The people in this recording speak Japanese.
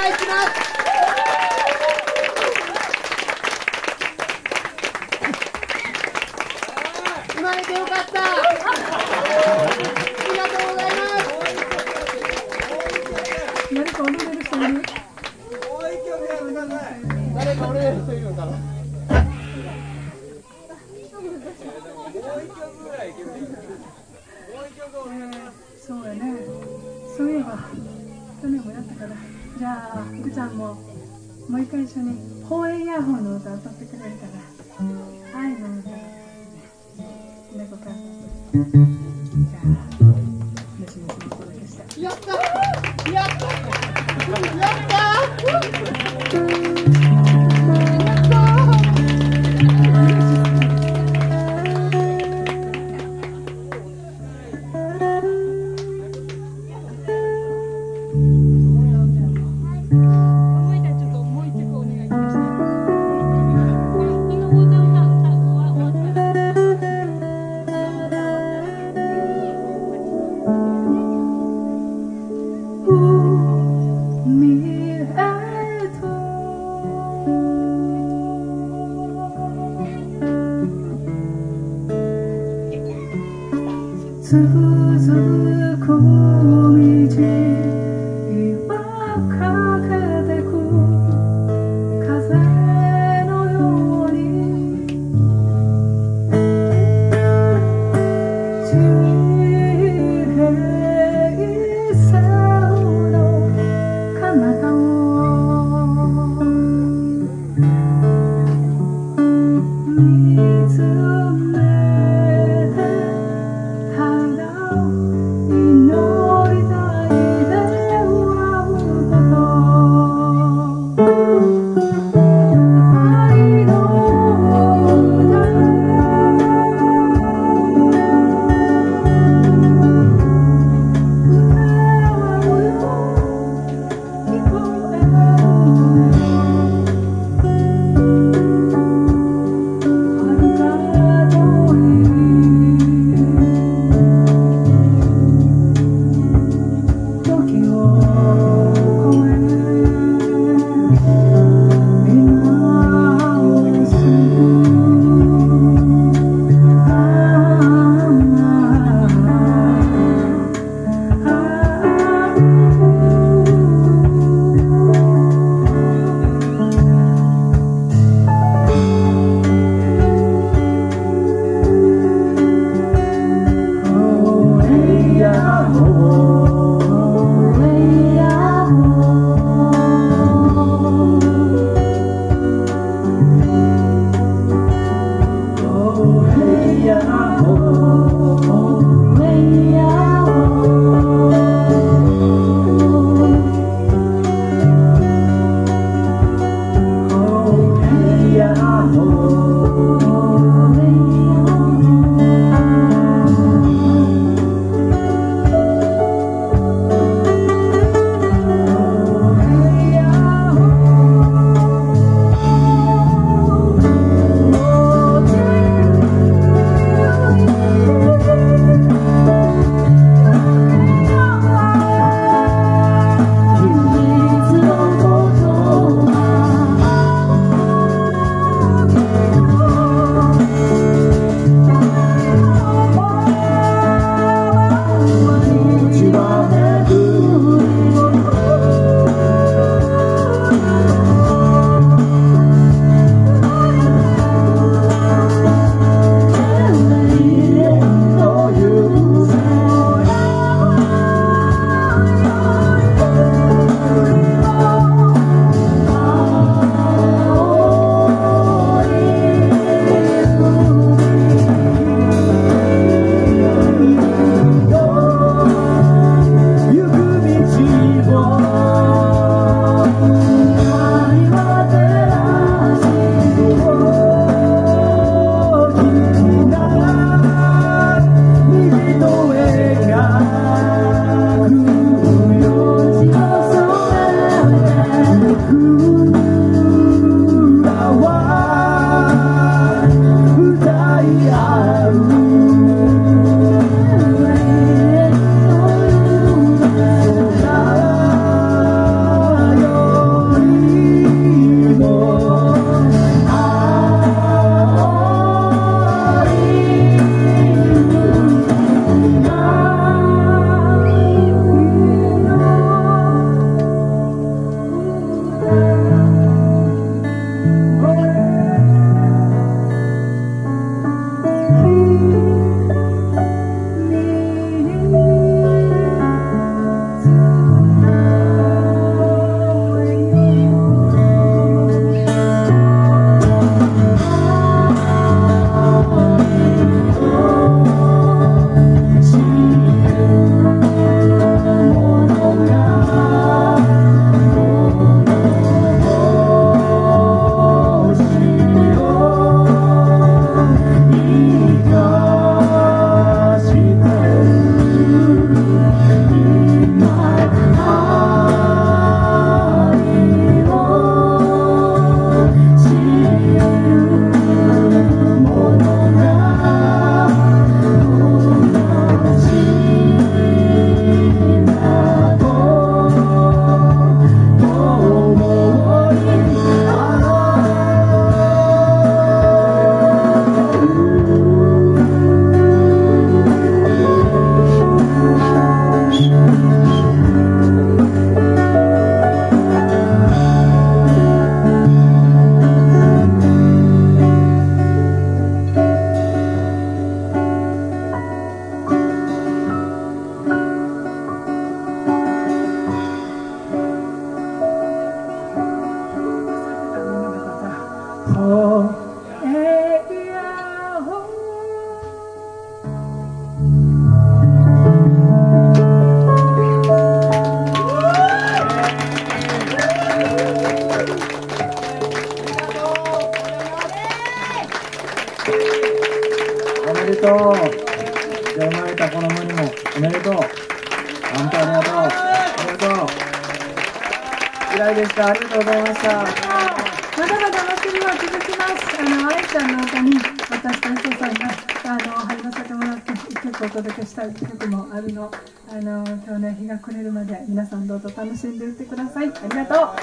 いします。生まれてよかった。ありがとうございます。 何か踊れる人いる？ 誰か踊れる人いるのかな。 そうやね。そういえば去年もやったから。じゃあ福ちゃんももう一回一緒に放映イヤホンの歌を歌ってくれるから。愛の歌。猫か。じゃあ虫虫の声でした。 やったやったやった未来とおめでとう。生まれた子供にもおめでとう。本当ありがとう。ありがとう。以来でした。ありがとうございました。 まだまだ祭りは続きます。愛ちゃんの歌に私とお父さんが入らせてもらって一曲お届けしたい曲もあるの。今日ね、日が暮れるまで皆さんどうぞ楽しんでいってください。ありがとう。